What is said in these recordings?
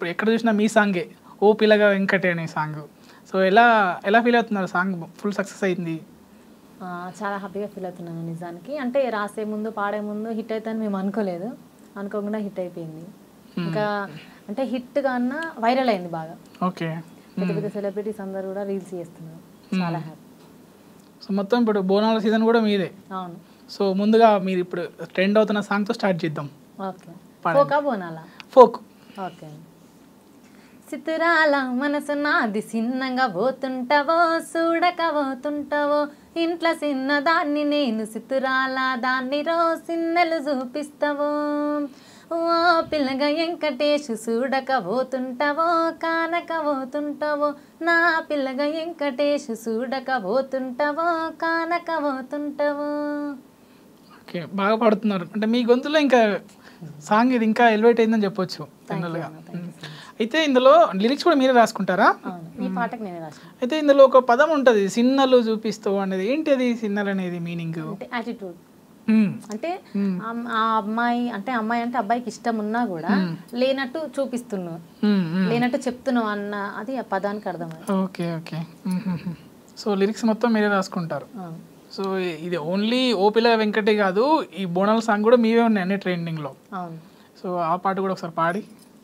ఇప్పుడు ఎక్కడ చూసినా మీ సాంగే ఓ పిల్లగా వెంకటే అనే సాంగ్. సో ఎలా ఎలా ఫీల్ అవుతున్నారు? సాంగ్ ఫుల్ సక్సెస్ అయింది. చాలా హ్యాపీగా ఫీల్ అవుతున్నాను నిజానికి. అంటే రాసే ముందు పాడే ముందు హిట్ అవుతుందని మేము అనుకోలేదు, అనుకోకుండా హిట్ అయిపోయింది. ఇంకా అంటే హిట్ కన్నా వైరల్ అయింది బాగా. ఓకే. పెద్ద పెద్ద సెలబ్రిటీస్ అందరు కూడా రీల్స్ చేస్తున్నారు. చాలా హ్యాపీ. సో మొత్తం ఇప్పుడు బోనాల సీజన్ కూడా మీదే. అవును. సో ముందుగా మీరు ఇప్పుడు ట్రెండ్ అవుతున్న సాంగ్తో స్టార్ట్ చేద్దాం. ఓకే. ఫోకా బోనాలా? ఫోక్. ఓకే. సితురాల మనసు నాది సిన్నంగా పోతుంటావో చూడక పోతుంటావో ఇంట్లో చిన్నదాన్ని నేను సితురాల దాన్ని రో సిన్నెలు చూపిస్తావో ఓ పిల్లగా వెంకటేష్ చూడక పోతుంటావో కానక పోతుంటావో నా పిల్లగా వెంకటేష్ చూడక పోతుంటావో కానక పోతుంటావో. ఓకే, బాగా పాడుతున్నారు. అంటే మీ గొంతులో ఇంకా సాంగ్ ఇది ఇంకా ఎలివేట్ అయిందని చెప్పొచ్చు జనరల్గా. అయితే ఇందులో లిరిక్స్ కూడా మీరే రాసుకుంటారా? ఈ పాటకి నేనే రాశాను. అయితే ఇందులో ఒక పదం ఉంటుంది సిన్నలు చూపిస్తావు అనేది. ఏంటి అది సిన్నలు అనేది మీనింగ్? అంటే యాటిట్యూడ్. అంటే ఆ అమ్మాయి అంటే అబ్బాయికి ఇష్టం ఉన్నా కూడా లేనట్టు చూపిస్తున్నావు, లేనట్టు చెప్తున్నావు అన్న అది ఆ పదానికి అర్థం. Okay okay. సో లిరిక్స్ మొత్తం మీరే రాసుకుంటారు. సో ఇది ఓన్లీ ఓపిల వెంకటే కాదు, ఈ బోనాల సాంగ్ కూడా మీవే ఉన్నాయి అన్ని ట్రెండింగ్లో. అవును. సో ఆ పాట కూడా ఒకసారి పాడి.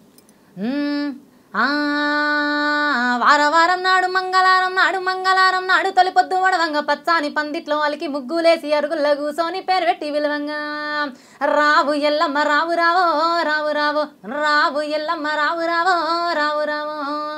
వారం నాడు మంగళవారం నాడు తొలి పొద్దు వడవంగ పచ్చాని పందిట్లో వాళ్ళకి ముగ్గులేసి అరుగుల్లో కూసోని పేరు పెట్టి విలువంగా రావు ఎల్లమ్మ రావు రావో రావు రావో రావు ఎల్లమ్మ రావు రావో రావు రావో.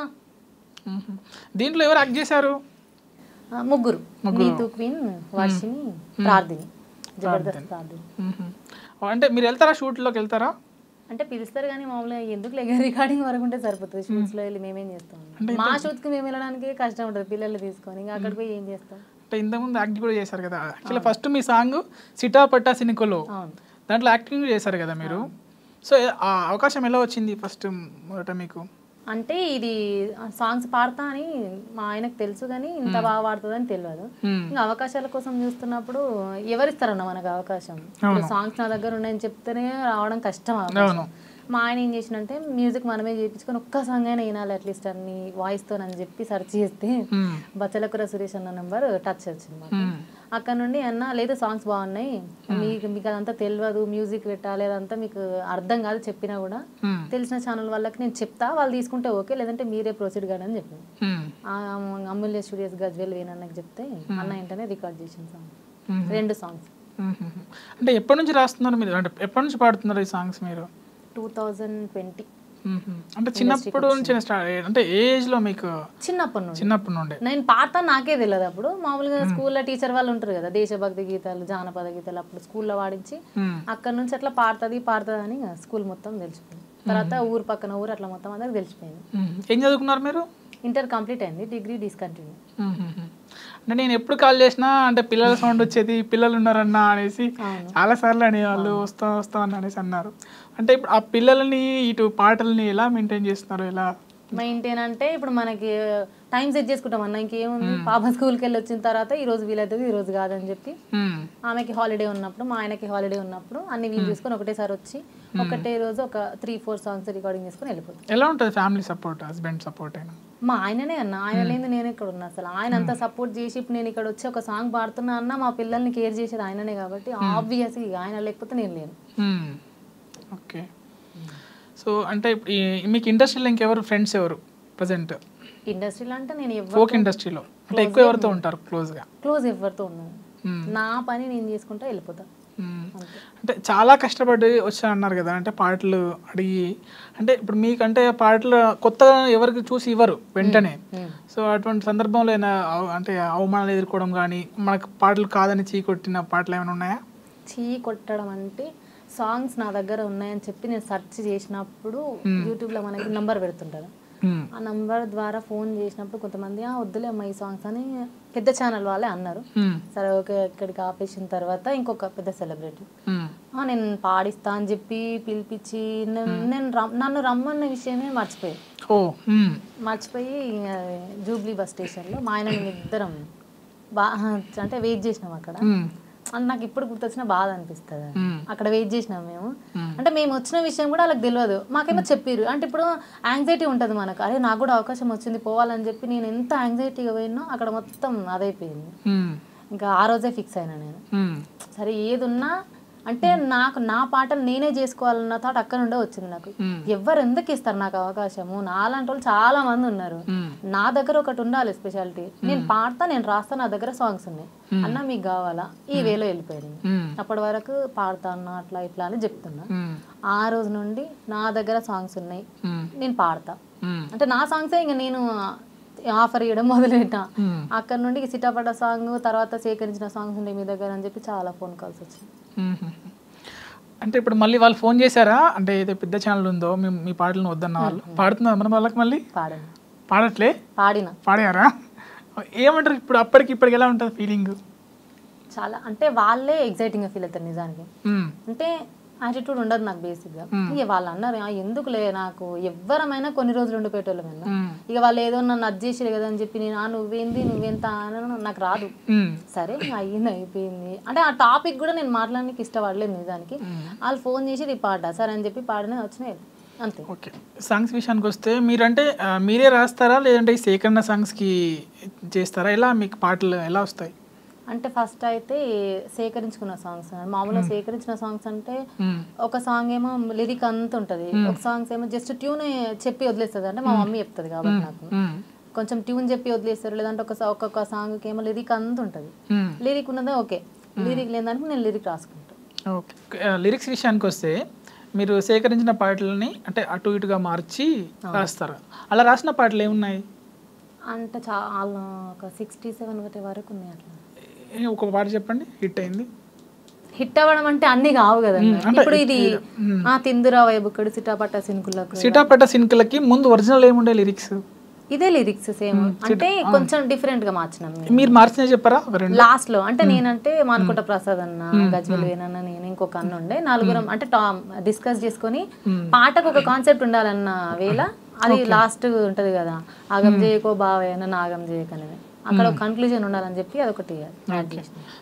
దీంట్లో ఎవరు యాక్ట్ చేశారు? ముగ్గురు. నీతు క్వీన్, వర్షిని, ప్రార్థిని. జబర్దస్త్ ప్రార్థిని. అంటే మీరు వెళ్తారా, షూట్లోకి వెళ్తారా? అంటే పిలుస్తారు కానీ మామూలుగా ఎందుకు రికార్డింగ్ వరకు ఉంటే సరిపోతుంది. షూట్స్లో వెళ్ళి మేమేం చేస్తాం? మా షూట్కి మేము వెళ్ళడానికి కష్టం ఉంటుంది పిల్లల్ని తీసుకొని, ఇంకా అక్కడికి పోయి ఏం చేస్తాం? అంటే ఇంతకుముందు యాక్ట్ కూడా చేశారు కదా. యాక్చువల్లీ ఫస్ట్ మీ సాంగ్ సిటా పట్టా సినికోలో, దాంట్లో యాక్టింగ్ చేశారు కదా మీరు. సో ఆ అవకాశం ఎలా వచ్చింది ఫస్ట్ మొదట మీకు? అంటే ఇది సాంగ్స్ పాడతా అని మా ఆయనకు తెలుసు కానీ ఇంత బాగా పాడుతుందని తెలియదు. ఇంకా అవకాశాల కోసం చూస్తున్నప్పుడు ఎవరిస్తారన్న మనకు అవకాశం? సాంగ్స్ నా దగ్గర ఉన్నాయని చెప్తేనే రావడం కష్టం. మా ఆయన ఏం చేసినంటే మ్యూజిక్ మనమే చేయించుకొని ఒక్క సాంగ్ అయినా వినాలి అట్లీస్ట్ అన్ని వాయిస్తో అని చెప్పి సెర్చ్ చేస్తే బచ్చలకుర సురేష్ అన్న నెంబర్ టచ్ వచ్చింది మాకు. అక్కడ నుండి అన్న లేదు సాంగ్స్ బాగున్నాయి, మీకు అదంతా తెలియదు, మ్యూజిక్ పెట్టాలి అదంతా మీకు అర్థం కాదు, చెప్పినా కూడా తెలిసిన ఛానల్ వాళ్ళకి నేను చెప్తా, వాళ్ళు తీసుకుంటే ఓకే, లేదంటే మీరే ప్రొసీడ్ కాదని చెప్పాను. అమూల్య స్టూడియోస్ గజ్వేల్ వేణన్నకి చెప్తే అన్న వెంటనే రికార్డ్ చేసిన సాంగ్, 2 సాంగ్స్. అంటే ఎప్పటి నుంచి రాస్తున్నారు మీరు? అంటే ఎప్పటి నుంచి పాడుతున్నారు ఈ సాంగ్స్ మీరు? 2020. అంటే చిన్నప్పుడు నుంచి అంటే ఏజ్ లో మీకు? చిన్నప్పటి నుండి నేను పాడతా, నాకే తెలియదు. అప్పుడు మామూలుగా స్కూల్లో టీచర్ వాళ్ళు ఉంటారు కదా, దేశభక్తి గీతాలు, జానపద గీతాలు అప్పుడు స్కూల్లో వాడించి అక్కడ నుంచి అట్లా పాడుతుంది అని స్కూల్ మొత్తం తెలిసిపోయింది. తర్వాత ఊరు పక్కన ఊరు అట్లా మొత్తం అందరికి తెలిసిపోయింది. ఏం చదువుకున్నారు మీరు? ఇంటర్ కంప్లీట్ అయింది, డిగ్రీ డిస్కంటిన్యూ. అంటే నేను ఎప్పుడు కాల్ చేసినా అంటే పిల్లల సౌండ్ వచ్చేది, పిల్లలు ఉన్నారన్నా అనేసి చాలా సార్లు అనేవాళ్ళు, వస్తాం అని అనేసి అన్నారు. అంటే ఇప్పుడు ఆ పిల్లల్ని ఇటు పాటల్ని ఎలా మెయింటైన్ చేస్తున్నారు? ఎలా మెయింటైన్ అంటే ఇప్పుడు మనకి టైం సెట్ చేసుకుంటాం అన్న, ఇంకేముంది, పాప స్కూల్కి వెళ్ళి వచ్చిన తర్వాత ఈ రోజు వీలవుతుంది ఈ రోజు కాదని చెప్పి ఆమెకి హాలిడే ఉన్నప్పుడు మా ఆయనకి హాలిడే ఉన్నప్పుడు అన్ని వీలు చేసుకొని ఒకటేసారి వచ్చి ఒకటే రోజు ఒక 3-4 సాంగ్స్ రికార్డింగ్ చేసుకొని వెళ్ళిపోతాం. ఎలా ఉంటుంది ఫ్యామిలీ సపోర్ట్, హస్బెండ్ సపోర్ట్? అయినా మా ఆయననే అన్న, ఆయన లేదు నేను ఇక్కడ ఉన్నా. అసలు ఆయన అంతా సపోర్ట్ చేసి ఇప్పుడు నేను ఇక్కడ వచ్చి ఒక సాంగ్ పాడుతున్నా అన్న మా పిల్లల్ని కేర్ చేసేది ఆయననే కాబట్టి ఆబ్వియస్గా ఆయన లేకపోతే నేను లేను. ఓకే. సో అంటే మీకు ఇండస్ట్రీలో ఇంకెవరు ఫ్రెండ్స్ ఎవరు ప్రజెంట్? ఇండస్ట్రీలో అంటే నేను ఫోక్ ఇండస్ట్రీలో అంటే ఎక్కువ ఎవరితో ఉంటారు క్లోజ్? ఎవరితో ఉన్నాను, నా పని నేను చేసుకుంటా వెళ్ళిపోతా. అంటే చాలా కష్టపడి వచ్చా అన్నారు కదా, అంటే పాటలు అడిగి, అంటే ఇప్పుడు మీకంటే పాటలు కొత్తగా ఎవరికి చూసి ఇవ్వరు వెంటనే. సో అటువంటి సందర్భంలో ఏమైనా అంటే అవమానాలు ఎదుర్కోవడం కానీ, మనకు పాటలు కాదని చీ కొట్టిన పాటలు ఏమైనా ఉన్నాయా? చీ కొట్టడం అంటే సాంగ్స్ నా దగ్గర ఉన్నాయని చెప్పి నేను సెర్చ్ చేసినప్పుడు యూట్యూబ్లో మనకి నంబర్ పెడుతుంటారు, ఆ నంబర్ ద్వారా ఫోన్ చేసినప్పుడు కొంతమంది వద్దులే అమ్మ ఈ సాంగ్స్ అని పెద్ద ఛానల్ వాళ్ళే అన్నారు. సరే ఓకే, ఇక్కడికి ఆపేసిన తర్వాత ఇంకొక పెద్ద సెలబ్రిటీ నేను పాడిస్తా అని చెప్పి పిలిపించి నన్ను రమ్మన్న విషయమే మర్చిపోయి జూబ్లీ బస్ స్టేషన్లో మా ఆయన మేము ఇద్దరం అంటే వెయిట్ చేసినాం అక్కడ. అని నాకు ఇప్పుడు గుర్తొచ్చిన బాధ అనిపిస్తుంది. అక్కడ వెయిట్ చేసినాం మేము, అంటే మేము వచ్చిన విషయం కూడా వాళ్ళకి తెలియదు, మాకేమో చెప్పారు. అంటే ఇప్పుడు యాంగ్జైటీ ఉంటుంది మనకు, అరే నాకు కూడా అవకాశం వచ్చింది పోవాలని చెప్పి నేను ఎంత యాంగ్జైటీగా పోయినో అక్కడ మొత్తం అదైపోయింది. ఇంకా ఆ రోజే ఫిక్స్ అయినా నేను, సరే ఏది ఉన్నా అంటే నాకు నా పాటలు నేనే చేసుకోవాలన్న థాట్ అక్కడ నుండే వచ్చింది నాకు. ఎవరు ఎందుకు ఇస్తారు నాకు అవకాశము, నాలాంటి వాళ్ళు చాలా మంది ఉన్నారు, నా దగ్గర ఒకటి ఉండాలి స్పెషాలిటీ, నేను పాడతా నేను రాస్తా, నా దగ్గర సాంగ్స్ ఉన్నాయి అన్న మీకు కావాలా, ఈ వేలో వెళ్ళిపోయింది. అప్పటి వరకు పాడతా అన్న అట్లా ఇట్లా అని చెప్తున్నా. ఆ రోజు నుండి నా దగ్గర సాంగ్స్ ఉన్నాయి, నేను పాడతా, అంటే నా సాంగ్సే ఇంకా నేను ఆఫర్ ఇవ్వడం మొదలెట్టా. అక్కడ నుండి సిటాపట సాంగ్ తర్వాత సేకరించిన సాంగ్స్ ఉండే మీ దగ్గర అని చెప్పి చాలా ఫోన్ కాల్స్ వచ్చాయి. అంటే ఇప్పుడు మళ్ళీ వాళ్ళు ఫోన్ చేశారా, అంటే ఏదో పెద్ద ఛానల్ ఉందో మీ పాటలను వద్దన్న వాళ్ళు పాడుతున్నారు మన వాళ్ళకి మళ్ళీ పాడట్లే పాడారా, ఏమంటారు ఇప్పుడు అప్పటికి ఇప్పటికి ఎలా ఉంటుంది ఫీలింగ్? చాలా అంటే వాళ్ళే ఎగ్జైటింగ్ గా ఫీల్ అవుతారు నిజానికి. అంటే యాటిట్యూడ్ ఉండదు నాకు బేసిక్గా. ఇక వాళ్ళు అన్నారు ఎందుకులే, నాకు ఎవరమైనా కొన్ని రోజులు ఉండిపోయేటోళ్ళం కదా, ఇక వాళ్ళు ఏదో నన్ను అడ్జస్ట్ కదా అని చెప్పి నేను నువ్వేంది నువ్వెంత అని నాకు రాదు, సరే అయ్యింది అయిపోయింది. అంటే ఆ టాపిక్ కూడా నేను మాట్లాడడానికి ఇష్టపడలేదు నిజానికి. వాళ్ళు ఫోన్ చేసి ఇది పాడా సరే అని చెప్పి పాడిన వచ్చినాయి అంతే. ఓకే, సాంగ్స్ విషయానికి వస్తే మీరంటే మీరే రాస్తారా లేదంటే ఈ సేకరణ సాంగ్స్కి చేస్తారా, ఎలా మీకు పాటలు ఎలా వస్తాయి? అంటే ఫస్ట్ అయితే సేకరించుకున్న సాంగ్స్, మామూలుగా సేకరించిన సాంగ్స్ అంటే ఒక సాంగ్ ఏమో లిరిక్ అంత ఉంటుంది, ఒక సాంగ్స్ ఏమో జస్ట్ ట్యూన్ చెప్పి వదిలేస్తుంది, అంటే మా మమ్మీ చెప్తుంది కాబట్టి నాకు కొంచెం ట్యూన్ చెప్పి వదిలేస్తారు. లేదంటే ఒక్కొక్క సాంగ్కి ఏమో లిరిక్ అంత ఉంటుంది, లిరిక్ ఉన్నదే ఓకే, లిరిక్ లేదంటే నేను లిరిక్ రాసుకుంటాను. ఓకే, లిరిక్స్ విషయానికి వస్తే మీరు సేకరించిన పాటలని అంటే అటు ఇటుగా మార్చి రాస్తారు, అలా రాసిన పాటలు ఏమున్నాయి? అంటే చాలా ఒక 67 వరకు ఉన్నాయి. అట్లా ఒక పాట చెప్పండి హిట్ అయింది. హిట్ అవ్వడం అంటే అన్ని కావు కదా, ఇప్పుడు ఇది తిందురా వైబుక్కడు సిటాపట్ట సిన్కులకి ముందు ఒరిజినల్ ఏముండే లిరిక్స్ ఇదే లిరిక్స్ సేమ్, అంటే కొంచెం డిఫరెంట్ గా మార్చినాం. మీరు మార్చిన చెప్పారా లాస్ట్ లో? అంటే నేనంటే మానుకుంట ప్రసాద్ అన్న, గజ్వల్ వేనన్న, నేను ఇంకొక అన్న ఉండే, నలుగురం అంటే డిస్కస్ చేసుకొని పాటకు ఒక కాన్సెప్ట్ ఉండాలన్న వేళ అది లాస్ట్ ఉంటది కదా, ఆగం చేయకో బావయ్య నాగం చేయకనేది, అక్కడ ఒక కన్క్లూజన్ ఉండాలని చెప్పి అదొకటి యాడ్ చేసిన.